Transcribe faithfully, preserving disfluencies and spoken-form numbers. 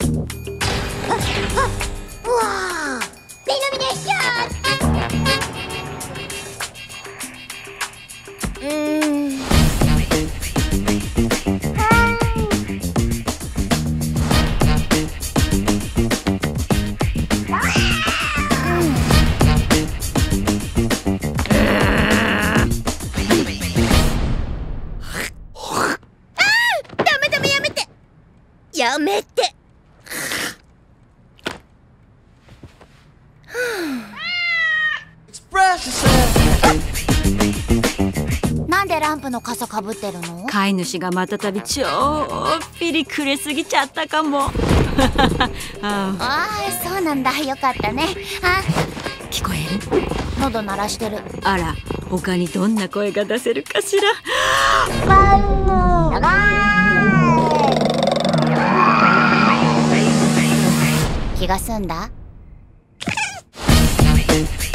うわー、デノミネーション。うーん。やめて。なんでランプの傘かぶってるの？ 飼い主がまたたびちょっぴりくれすぎちゃったかも。あああ、そうなんだ。よかったね。あ、 聞こえる？ 喉鳴らしてる。 あら、他にどんな声が出せるかしら。 気が済んだ？